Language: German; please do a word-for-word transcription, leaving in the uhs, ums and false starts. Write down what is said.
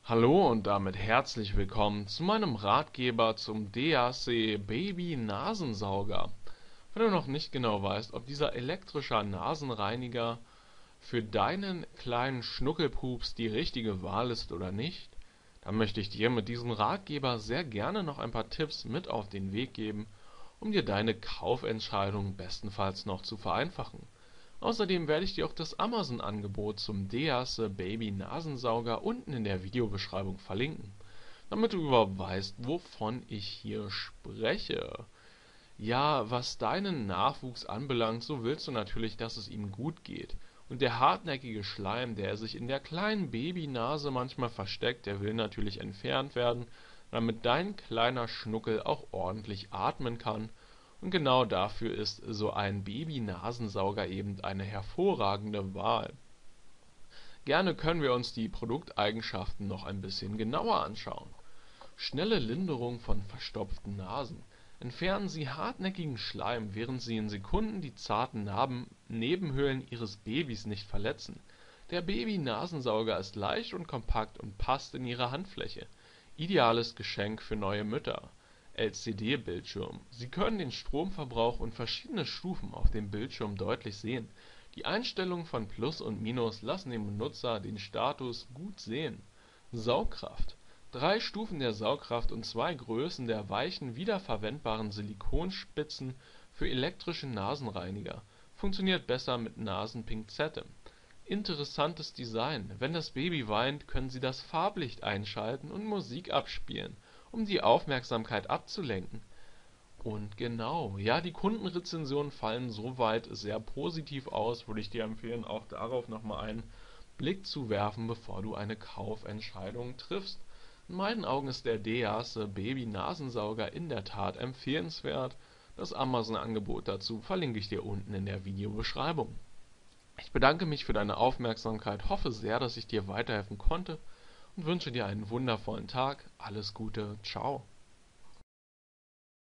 Hallo und damit herzlich willkommen zu meinem Ratgeber zum D A C Baby Nasensauger. Wenn du noch nicht genau weißt, ob dieser elektrische Nasenreiniger für deinen kleinen Schnuckelpups die richtige Wahl ist oder nicht, dann möchte ich dir mit diesem Ratgeber sehr gerne noch ein paar Tipps mit auf den Weg geben, um dir deine Kaufentscheidung bestenfalls noch zu vereinfachen. Außerdem werde ich dir auch das Amazon-Angebot zum Deace Baby Nasensauger unten in der Videobeschreibung verlinken, damit du überhaupt weißt, wovon ich hier spreche. Ja, was deinen Nachwuchs anbelangt, so willst du natürlich, dass es ihm gut geht. Und der hartnäckige Schleim, der sich in der kleinen Babynase manchmal versteckt, der will natürlich entfernt werden, damit dein kleiner Schnuckel auch ordentlich atmen kann. Und genau dafür ist so ein Baby-Nasensauger eben eine hervorragende Wahl. Gerne können wir uns die Produkteigenschaften noch ein bisschen genauer anschauen. Schnelle Linderung von verstopften Nasen. Entfernen Sie hartnäckigen Schleim, während Sie in Sekunden die zarten Narben Nebenhöhlen Ihres Babys nicht verletzen. Der Baby-Nasensauger ist leicht und kompakt und passt in Ihre Handfläche. Ideales Geschenk für neue Mütter. L C D-Bildschirm. Sie können den Stromverbrauch und verschiedene Stufen auf dem Bildschirm deutlich sehen. Die Einstellungen von Plus und Minus lassen dem Benutzer den Status gut sehen. Saugkraft. Drei Stufen der Saugkraft und zwei Größen der weichen, wiederverwendbaren Silikonspitzen für elektrische Nasenreiniger. Funktioniert besser mit Nasenpinzette. Interessantes Design. Wenn das Baby weint, können Sie das Farblicht einschalten und Musik abspielen, um die Aufmerksamkeit abzulenken. Und genau, ja, die Kundenrezensionen fallen soweit sehr positiv aus, würde ich dir empfehlen, auch darauf nochmal einen Blick zu werfen, bevor du eine Kaufentscheidung triffst. In meinen Augen ist der Deace Baby Nasensauger in der Tat empfehlenswert. Das Amazon-Angebot dazu verlinke ich dir unten in der Videobeschreibung. Ich bedanke mich für deine Aufmerksamkeit, hoffe sehr, dass ich dir weiterhelfen konnte und wünsche dir einen wundervollen Tag. Alles Gute, ciao.